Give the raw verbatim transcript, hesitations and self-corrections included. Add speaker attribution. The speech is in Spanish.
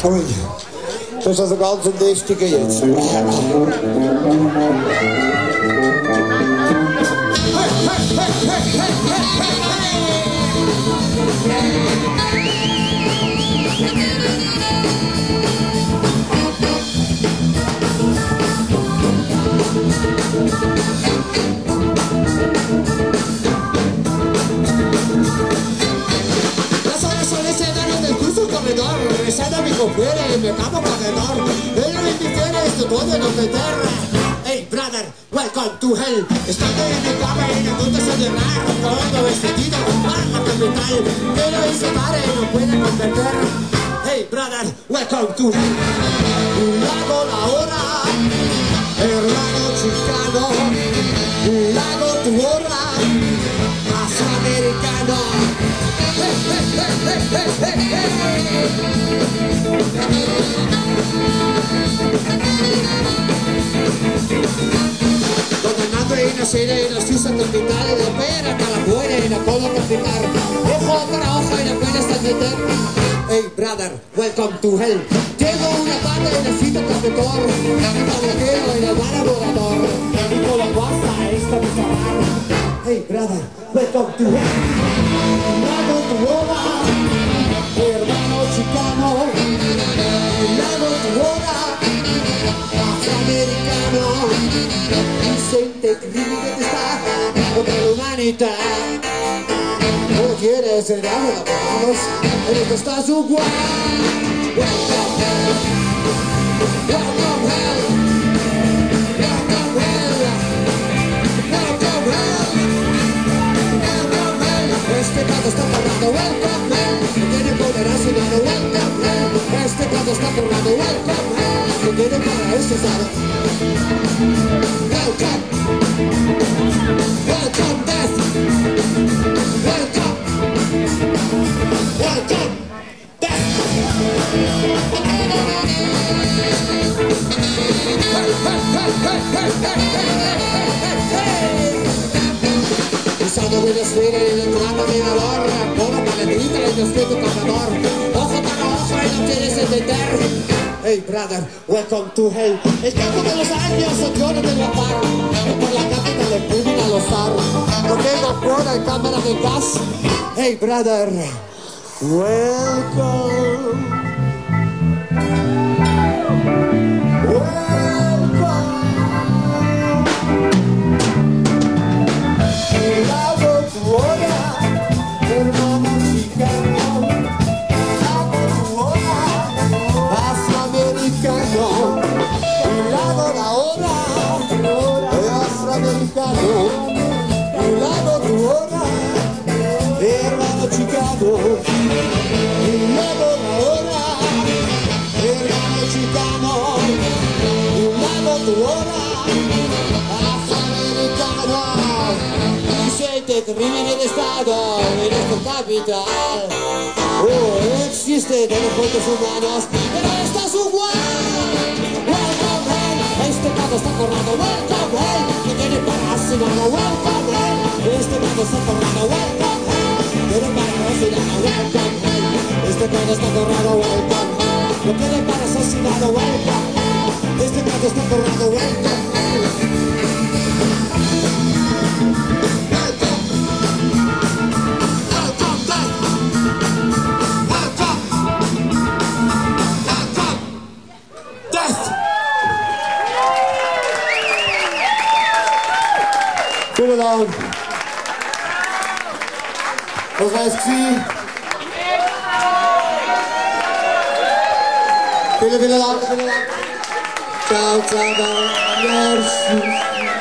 Speaker 1: Ui, das ist also ganz ein Lästiger jetzt.
Speaker 2: Regresando a mi compadre, me acabo corredor. Ella me difiere, esto todo en los de terra. Hey brother, welcome to hell. Estando en mi cama y no te se llorar. Todo vestido, baja capital. Pero ese padre no puede comprender. Hey brother, welcome to hell. Un lago la hora, hermano chicano. Un lago tu hora, más americano. Hey, hey, hey, hey, hey, hey, hey. Condenando y no sirve y nos usan del vital y de pera hasta la fuera y la puedo replicar. Ojo para ojo y la pena está meter. Hey brother, welcome to hell. Tengo una pata y necesito protector. Tabaquero y el laborador. Y con la pasta esta mi trabajo. Hey brother, welcome to hell. Lago tu hora, hermano chicano. Lago tu hora, afroamericano. Vicente Crimen está contra la humanidad. No quieres ser agua, vamos, en esto está su guay. Welcome hell, welcome hell, welcome hell, welcome hell, welcome hell. Este canto está formando, welcome hell, no tiene poder asignado, welcome hell. Este canto está formando, welcome hell, no tiene para este estado. Welcome, welcome death, welcome, welcome death. Usando mi desfile y entrando mi valor, puro paletita y yo estoy tu cazador. Ojo para ojo y no quieres entender. Hey brother, welcome to hell. El campo de los años, yo no tengo par. Por la cápita le piden a los faros. No tengo cuerda y cámara de gas. Hey brother, welcome. Un lago tu hora, hermano chicano. Un lago la hora, hermano chicano. Un lago tu hora, afroamericano. Vicente Crimen de Estado en esta capital. Oh, existe de los cuentos humanos, pero esta es un guay. Welcome hell, este caso está corrando. Welcome hell. Welcome hell, este mundo está corrado, welcome hell, quiere para asesinado, welcome hell, este mundo está corrado, welcome hell, no quiere para asesinado, welcome hell, este mundo está corrado, welcome hell, welcome, welcome death, welcome, welcome death.
Speaker 1: Vielen Dank. Was heißt sie? Vielen, vielen Dank. Ciao, ciao, merci.